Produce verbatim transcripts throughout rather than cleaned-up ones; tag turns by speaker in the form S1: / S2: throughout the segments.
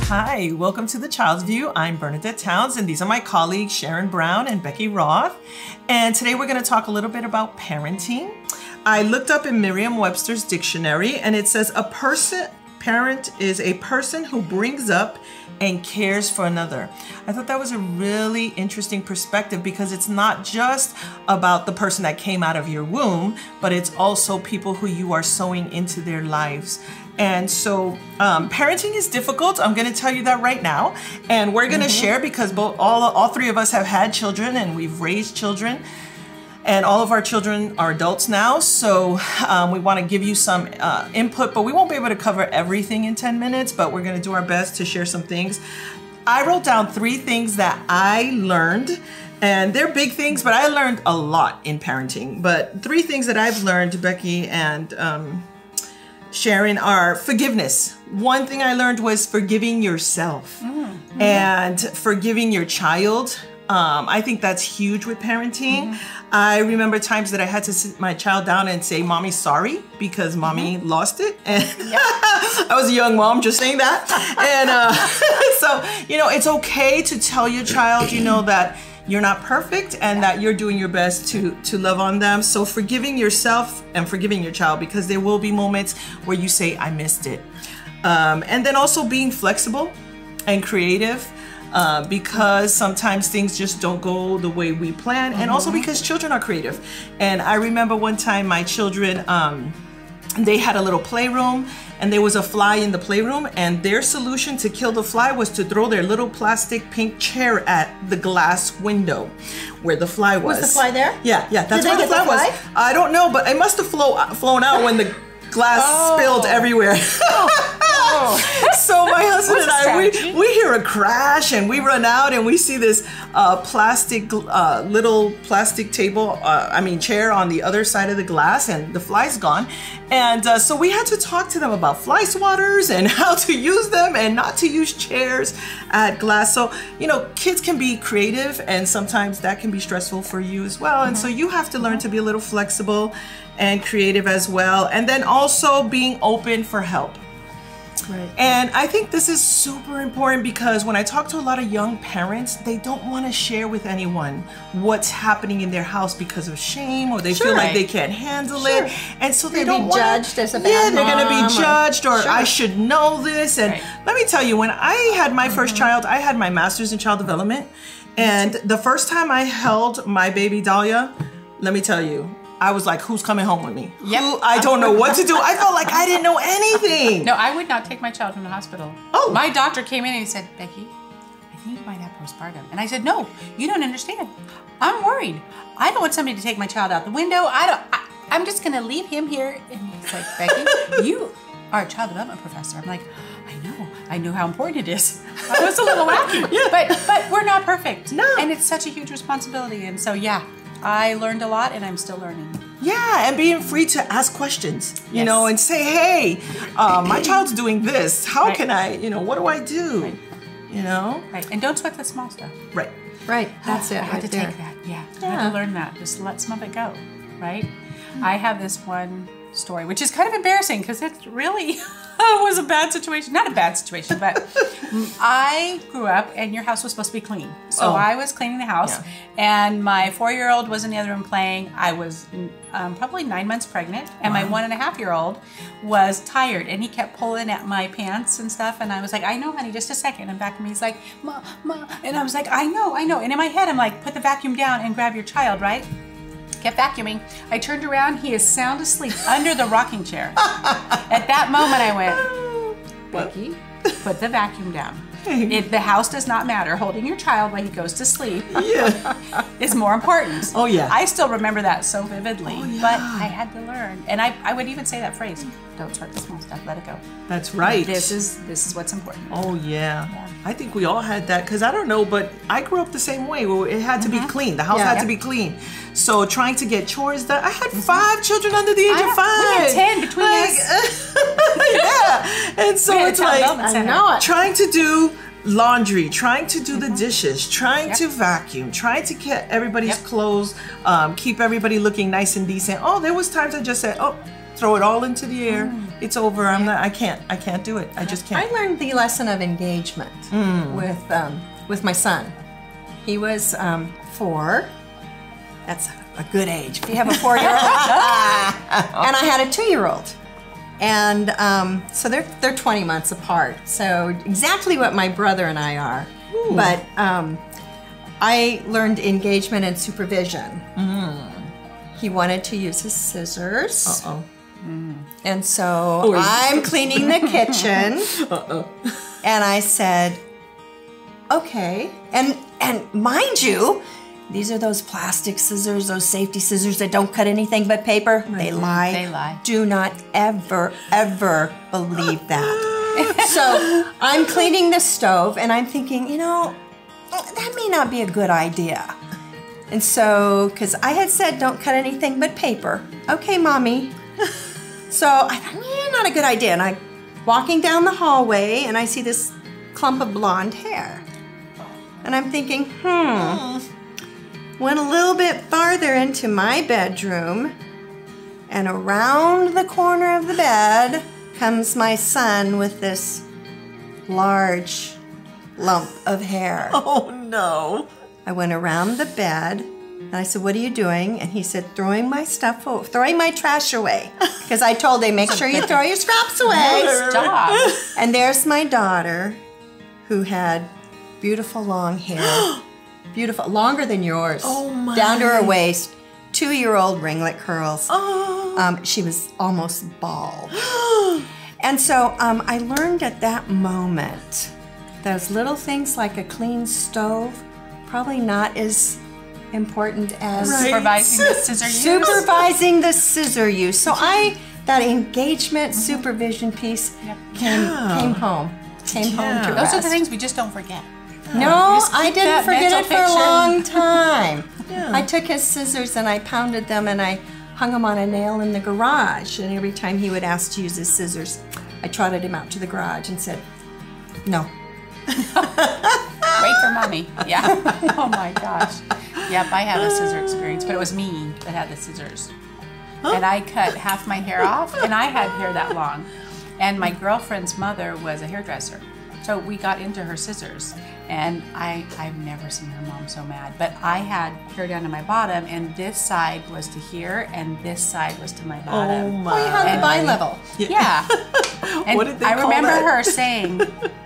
S1: Hi, welcome to The Child's View. I'm Bernadette Towns, and these are my colleagues Sharon Brown and Becky Roth. And today we're going to talk a little bit about parenting. I looked up in Merriam-Webster's dictionary, and it says a person, parent is a person who brings up and cares for another. I thought that was a really interesting perspective because it's not just about the person that came out of your womb, but it's also people who you are sowing into their lives. And so um, parenting is difficult. I'm going to tell you that right now. And we're going to mm-hmm. share because both all, all three of us have had children and we've raised children. And all of our children are adults now. So um, we want to give you some uh, input, but we won't be able to cover everything in ten minutes, but we're going to do our best to share some things. I wrote down three things that I learned. And they're big things, but I learned a lot in parenting. But three things that I've learned, Becky and um, Sharon, are forgiveness. One thing I learned was forgiving yourself mm-hmm. and forgiving your child. Um, I think that's huge with parenting. Mm-hmm. I remember times that I had to sit my child down and say, "Mommy, sorry," because mommy mm-hmm. lost it. And yep. I was a young mom, just saying that. And uh, so, you know, it's okay to tell your child, you know, that you're not perfect and that you're doing your best to, to love on them. So forgiving yourself and forgiving your child, because there will be moments where you say, "I missed it." Um, and then also being flexible and creative. Uh, because sometimes things just don't go the way we plan, and mm-hmm. also because children are creative. And I remember one time my children, um, they had a little playroom, and there was a fly in the playroom, and their solution to kill the fly was to throw their little plastic pink chair at the glass window where the fly was.
S2: Was the fly there?
S1: Yeah, yeah, that's
S2: Did
S1: where
S2: they
S1: the fly,
S2: get the fly
S1: was. I don't know, but it must have flow, flown out when the glass oh. spilled everywhere.
S2: oh. Oh.
S1: So my husband and I, we, we hear a crash and we run out and we see this uh, plastic, uh, little plastic table, uh, I mean chair on the other side of the glass, and the fly's gone. And uh, so we had to talk to them about fly swatters and how to use them and not to use chairs at glass. So, you know, kids can be creative, and sometimes that can be stressful for you as well. And mm-hmm. so you have to learn to be a little flexible and creative as well. And then also being open for help. Right. And I think this is super important because when I talk to a lot of young parents, they don't want to share with anyone what's happening in their house because of shame, or they
S2: sure.
S1: feel like they can't handle
S2: sure.
S1: it. And so
S2: they're
S1: they don't
S2: be
S1: want
S2: judged as a bad
S1: Yeah, they're going to be
S2: mom
S1: judged, or, or
S2: sure.
S1: I should know this. And
S2: right.
S1: let me tell you, when I had my mm-hmm. first child, I had my master's in child development. And the first time I held my baby Dahlia, let me tell you, I was like, who's coming home with me?
S2: Yep.
S1: Who, I don't know what to do. I felt like I didn't know anything.
S3: No, I would not take my child from the hospital.
S1: Oh.
S3: My doctor came in and he said, "Becky, I think you might have postpartum." And I said, "No, you don't understand. I'm worried. I don't want somebody to take my child out the window. I don't, I, I'm just going to leave him here." And he's like, "Becky, you are a child development professor." I'm like, "I know. I know how important it is." I was a little wacky. yeah. But, but we're not perfect.
S1: No.
S3: And it's such a huge responsibility. And so, yeah. I learned a lot, and I'm still learning.
S1: Yeah, and being free to ask questions, you
S3: yes.
S1: know, and say, "Hey, uh, my child's doing this. How
S3: right.
S1: can I, you know, what do I do?"
S3: Right.
S1: You know?
S3: Right, and don't sweat the small stuff.
S1: Right.
S2: Right, that's it.
S3: I had
S2: right
S3: to
S2: there.
S3: take that, yeah.
S2: yeah.
S3: I had to learn that. Just let some of it go, right? Mm-hmm. I have this one story, which is kind of embarrassing because it really was a bad situation. Not a bad situation, but I grew up and your house was supposed to be clean. So
S1: oh.
S3: I was cleaning the house
S1: yeah.
S3: and my four-year-old was in the other room playing. I was um, probably nine months pregnant, and wow. my one and a half year old was tired, and he kept pulling at my pants and stuff. And I was like, "I know, honey, just a second." And back to me, he's like, "Ma, ma." And I was like, "I know, I know." And in my head, I'm like, "Put the vacuum down and grab your child," right? Kept vacuuming. I turned around, he is sound asleep under the rocking chair. At that moment I went, "Becky, put the vacuum down. It, the house does not matter. Holding your child while he goes to sleep
S1: yeah.
S3: is more important."
S1: Oh yeah.
S3: I still remember that so vividly,
S1: oh, yeah.
S3: but I had to learn. And I, I would even say that phrase, "Don't sweat the small stuff, let it go."
S1: That's right.
S3: This is this is what's important.
S1: Oh yeah.
S3: yeah.
S1: I think we all had that, because I don't know, but I grew up the same way where it had to mm-hmm. be clean. The house
S2: yeah.
S1: had
S2: yep.
S1: to be clean. So trying to get chores done. I had five children under the age
S3: I
S1: of five.
S3: We had ten between
S1: like,
S3: us.
S1: yeah. And so it's like
S2: I know it.
S1: trying to do laundry, trying to do mm-hmm. the dishes, trying
S3: yep.
S1: to vacuum, trying to get everybody's
S3: yep.
S1: clothes, um, keep everybody looking nice and decent. Oh, there was times I just said, "Oh, throw it all into the air. Mm. It's over. I'm not. I can't. I can't do it. I just can't.
S2: I learned the lesson of engagement mm. with um, with my son. He was um, four. That's a good age. If you have a four-year-old, and I had a two-year-old, and um, so they're they're twenty months apart. So exactly what my brother and I are. Ooh. But um, I learned engagement and supervision. Mm. He wanted to use his scissors. Uh-oh. Mm. And so oh, I'm cleaning the kitchen. Uh-oh. And I said, okay. And and mind you, these are those plastic scissors, those safety scissors that don't cut anything but paper. Right. They lie.
S3: They lie.
S2: Do not ever, ever believe that. So I'm cleaning the stove and I'm thinking, you know, that may not be a good idea. And so, because I had said don't cut anything but paper. Okay, Mommy. So I thought, yeah, not a good idea. And I'm walking down the hallway and I see this clump of blonde hair. And I'm thinking, hmm. Went a little bit farther into my bedroom, and around the corner of the bed comes my son with this large lump of hair.
S1: Oh no.
S2: I went around the bed and I said, what are you doing? And he said, throwing my stuff, away, throwing my trash away. Because I told him, make sure you throw your scraps away.
S3: Stop.
S2: And there's my daughter who had beautiful long hair. Beautiful, longer than yours.
S1: Oh my.
S2: Down to her waist, two-year-old ringlet curls.
S1: Oh.
S2: Um, she was almost bald. And so um, I learned at that moment, those little things like a clean stove, probably not as important as
S1: right.
S3: supervising the scissor use.
S2: Supervising the scissor use. So I, that engagement mm-hmm. supervision piece yep. came, yeah. came home. Came yeah. home to
S3: Those
S2: rest.
S3: are the things we just don't forget.
S2: No, I didn't forget it for
S3: picture.
S2: a long time.
S1: Yeah.
S2: I took his scissors and I pounded them and I hung them on a nail in the garage. And every time he would ask to use his scissors, I trotted him out to the garage and said, no.
S3: Wait for Mommy. Yeah. Oh my gosh. Yep, I have a scissor experience, but it was me that had the scissors. Huh? And I cut half my hair off, and I had hair that long. And my girlfriend's mother was a hairdresser. So we got into her scissors, and I, I've never seen her mom so mad. But I had hair down to my bottom, and this side was to here, and this side was to my bottom.
S1: Oh my!
S2: Oh, you had the bi-level.
S3: Yeah. And
S1: what did they
S3: I
S1: call
S3: remember
S1: that?
S3: her saying,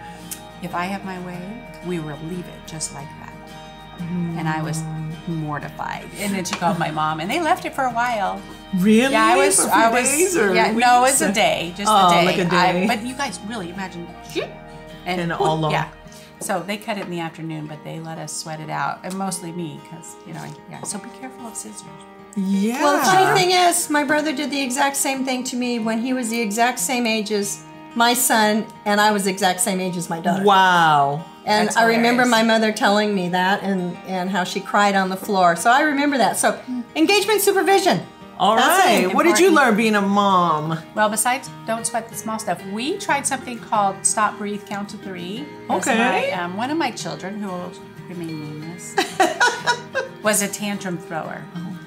S3: if I have my way, we will leave it just like that. Mm. And I was mortified. And then she called my mom, and they left it for a while.
S1: Really?
S3: Yeah, I was.
S1: For
S3: I was.
S1: days or
S3: yeah,
S1: weeks?
S3: no, it was a day, just
S1: oh,
S3: a day.
S1: like a day.
S3: I, but you guys really imagine, and,
S1: and all long.
S3: Yeah. So they cut it in the afternoon, but they let us sweat it out, and mostly me, because you know, yeah. So be careful of scissors.
S1: Yeah.
S2: Well, the funny thing is, my brother did the exact same thing to me when he was the exact same age as my son, and I was the exact same age as my daughter.
S1: Wow.
S2: And
S3: That's
S2: I remember
S3: hilarious.
S2: my mother telling me that, and, and how she cried on the floor. So I remember that. So engagement supervision.
S1: All
S2: That's
S1: right. What did you learn being a mom?
S3: Well, besides don't sweat the small stuff, we tried something called Stop, Breathe, Count to Three.
S1: Okay.
S3: My, um, one of my children, who will remain nameless, was a tantrum thrower.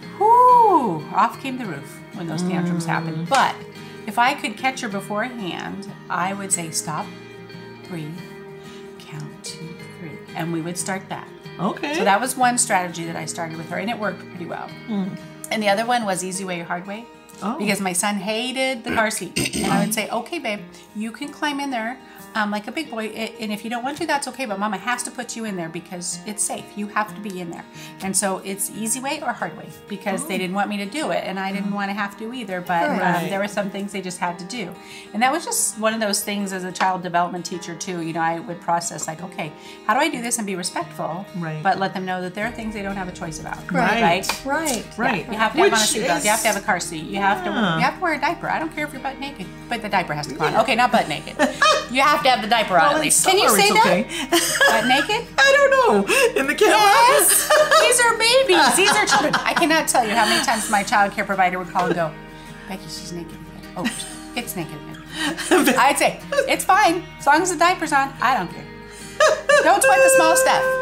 S3: Whoo! Off came the roof when those tantrums mm. happened. But if I could catch her beforehand, I would say stop, breathe, count to three. And we would start that.
S1: Okay.
S3: So that was one strategy that I started with her, and it worked pretty well. Mm. And the other one was easy way or hard way. Oh. Because my son hated the car seat. And I would say, okay, babe, you can climb in there um, like a big boy. And if you don't want to, that's okay. But Mama has to put you in there because it's safe. You have to be in there. And so it's easy way or hard way because oh. they didn't want me to do it. And I didn't want to have to either. But
S1: right.
S3: um, there were some things they just had to do. And that was just one of those things as a child development teacher too. You know, I would process like, okay, how do I do this and be respectful?
S1: Right. But
S3: let them know that there are things they don't have a choice about.
S1: Right.
S3: Right.
S2: Right.
S1: Right.
S3: Yeah. You have to
S1: Which
S3: have on a seatbelt.
S1: is...
S3: You have to have a car seat. You have
S1: yeah.
S3: to. You have to wear a diaper. I don't care if you're butt naked, but the diaper has to come on. Okay, not butt naked. You have to have the diaper on
S1: well,
S3: at least.
S2: Can you say that?
S1: Okay.
S3: Butt naked?
S1: I don't know. In the camera?
S3: Yes. These are babies. These are children. I cannot tell you how many times my child care provider would call and go, Becky, she's naked again. Oh, it's naked again. I'd say, it's fine. As long as the diaper's on, I don't care. Don't sweat the small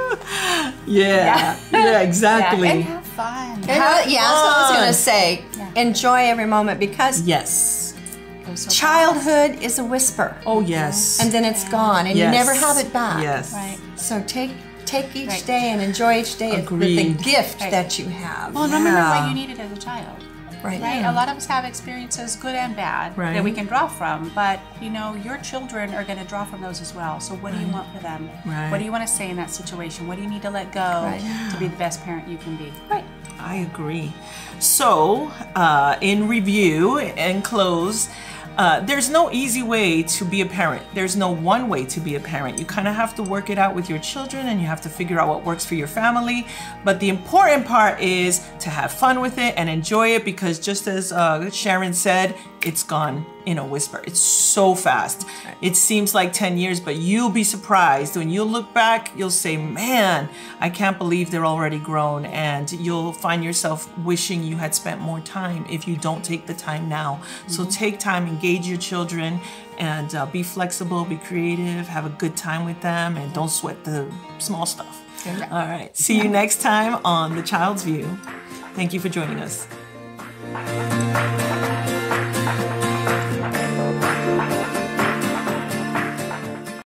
S3: stuff.
S1: Yeah. Yeah, yeah exactly.
S3: Yeah. And have fun.
S2: And, have yeah, that's what I was going to say.
S3: Yeah.
S2: enjoy every moment because
S1: Yes.
S3: So
S2: childhood is a whisper.
S1: Oh, yes.
S2: And then it's gone, and
S1: Yes.
S2: you never have it back.
S1: Yes.
S3: Right.
S2: So take take each
S3: Right.
S2: day and enjoy each day with the
S1: Agreed.
S2: gift
S3: Right.
S2: that you have.
S3: Well, and remember
S1: Yeah.
S3: what you needed as a child.
S2: Right.
S3: Right? A lot of us have experiences, good and bad,
S1: Right.
S3: that we can draw from. But, you know, your children are going to draw from those as well. So what do you want for them?
S1: Right.
S3: What do you want to say in that situation? What do you need to let go
S2: Right.
S3: to be the best parent you can be? Right.
S1: I agree. So, uh, in review and close, uh, there's no easy way to be a parent. There's no one way to be a parent. You kind of have to work it out with your children, and you have to figure out what works for your family. But the important part is to have fun with it and enjoy it, because just as uh, Sharon said, it's gone in a whisper. It's so fast. It seems like ten years, but you'll be surprised. When you look back, you'll say, man, I can't believe they're already grown. And you'll find yourself wishing you had spent more time if you don't take the time now. Mm-hmm. So take time, engage your children, and uh, be flexible, be creative, have a good time with them, and don't sweat the small stuff.
S2: Okay.
S1: All right. See you next time on The Child's View. Thank you for joining us.